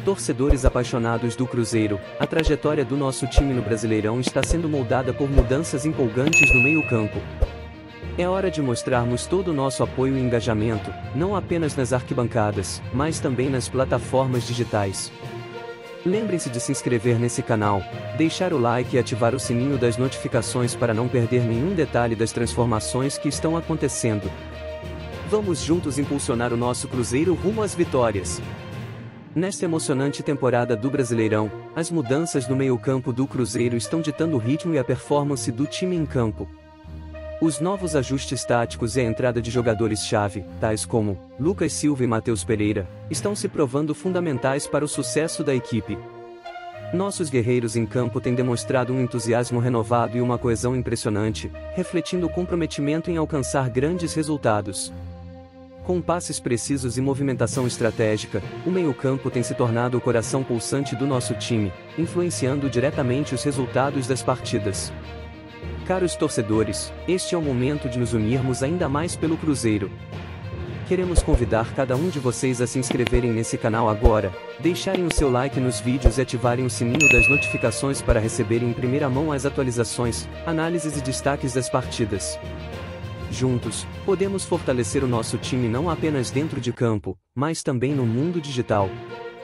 Torcedores apaixonados do Cruzeiro, a trajetória do nosso time no Brasileirão está sendo moldada por mudanças empolgantes no meio-campo. É hora de mostrarmos todo o nosso apoio e engajamento, não apenas nas arquibancadas, mas também nas plataformas digitais. Lembrem-se de se inscrever nesse canal, deixar o like e ativar o sininho das notificações para não perder nenhum detalhe das transformações que estão acontecendo. Vamos juntos impulsionar o nosso Cruzeiro rumo às vitórias. Nesta emocionante temporada do Brasileirão, as mudanças no meio-campo do Cruzeiro estão ditando o ritmo e a performance do time em campo. Os novos ajustes táticos e a entrada de jogadores-chave, tais como Lucas Silva e Matheus Pereira, estão se provando fundamentais para o sucesso da equipe. Nossos guerreiros em campo têm demonstrado um entusiasmo renovado e uma coesão impressionante, refletindo o comprometimento em alcançar grandes resultados. Com passes precisos e movimentação estratégica, o meio-campo tem se tornado o coração pulsante do nosso time, influenciando diretamente os resultados das partidas. Caros torcedores, este é o momento de nos unirmos ainda mais pelo Cruzeiro. Queremos convidar cada um de vocês a se inscreverem nesse canal agora, deixarem o seu like nos vídeos e ativarem o sininho das notificações para receberem em primeira mão as atualizações, análises e destaques das partidas. Juntos, podemos fortalecer o nosso time não apenas dentro de campo, mas também no mundo digital.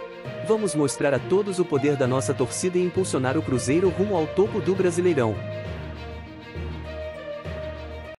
Vamos mostrar a todos o poder da nossa torcida e impulsionar o Cruzeiro rumo ao topo do Brasileirão.